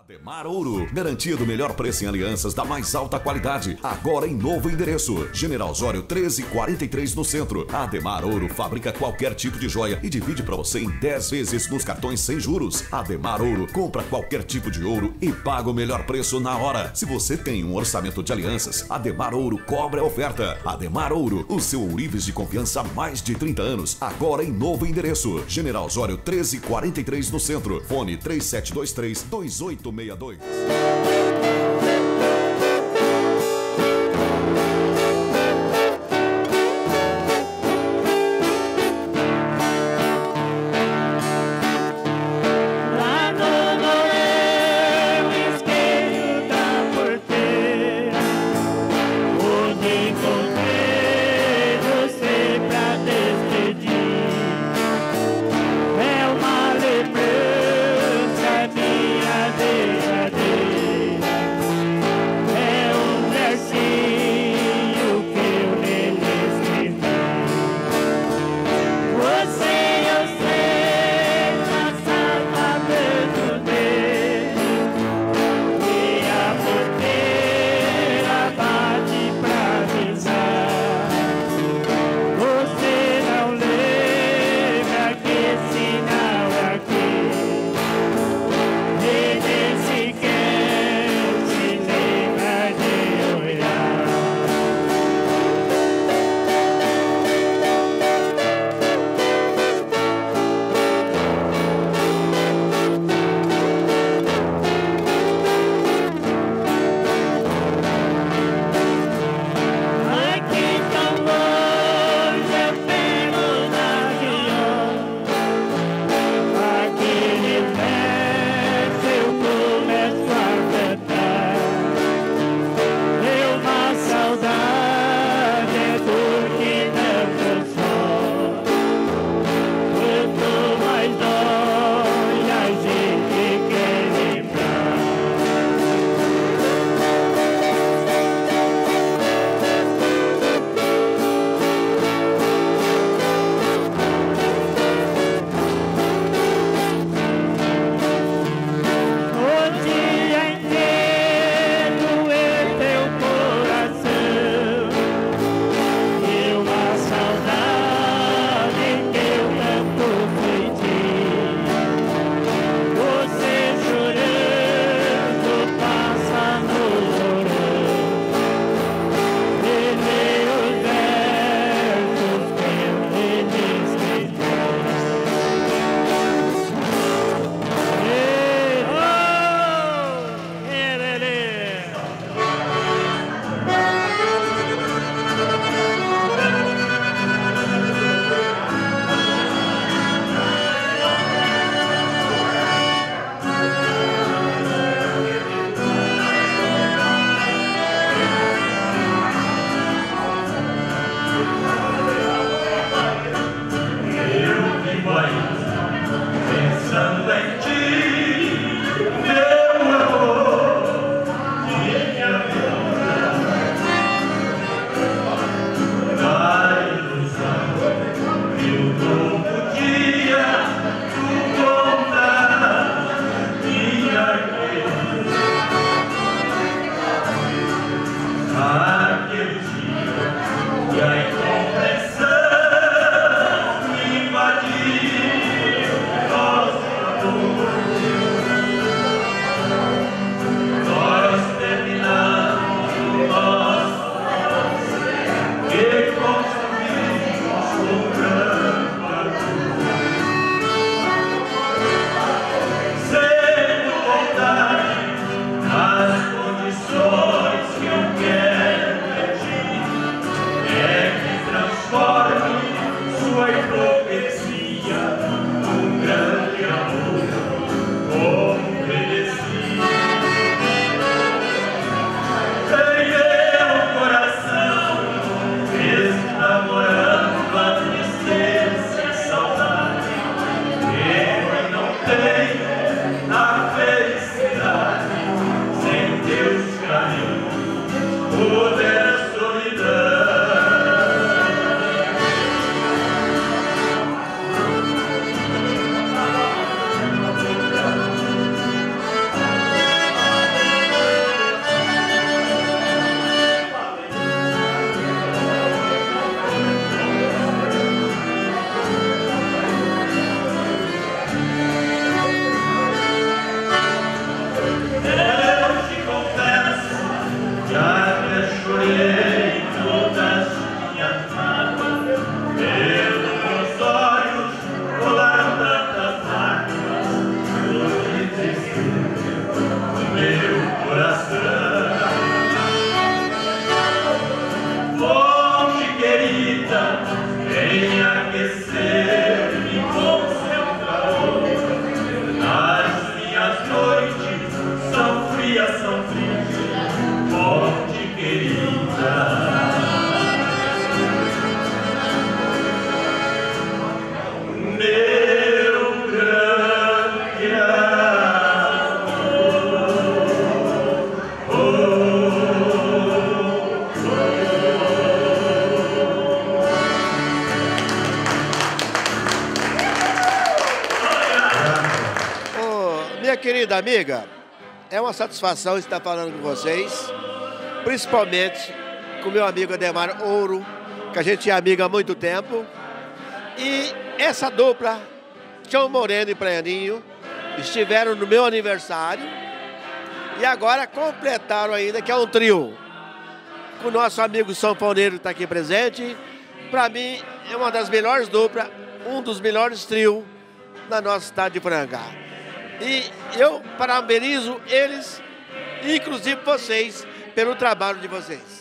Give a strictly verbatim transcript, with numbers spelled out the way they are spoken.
Ademar Ouro, garantia do melhor preço em alianças da mais alta qualidade. Agora em novo endereço, General Osório treze quarenta e três no centro. Ademar Ouro fabrica qualquer tipo de joia e divide para você em dez vezes nos cartões sem juros. Ademar Ouro compra qualquer tipo de ouro e paga o melhor preço na hora. Se você tem um orçamento de alianças, Ademar Ouro cobra a oferta. Ademar Ouro, o seu ourives de confiança há mais de trinta anos. Agora em novo endereço, General Osório treze quarenta e três no centro. Fone três sete dois três, dois oito seis dois. criação fria, forte querida. Meu grande Minha querida amiga, é uma satisfação estar falando com vocês, principalmente com meu amigo Ademar Ouro, que a gente é amigo há muito tempo. E essa dupla, Tião Moreno e Praianinho, estiveram no meu aniversário e agora completaram ainda, que é um trio. Com o nosso amigo sanfoneiro que está aqui presente, para mim é uma das melhores duplas, um dos melhores trios na nossa cidade de Porangá. E eu parabenizo eles, inclusive vocês, pelo trabalho de vocês.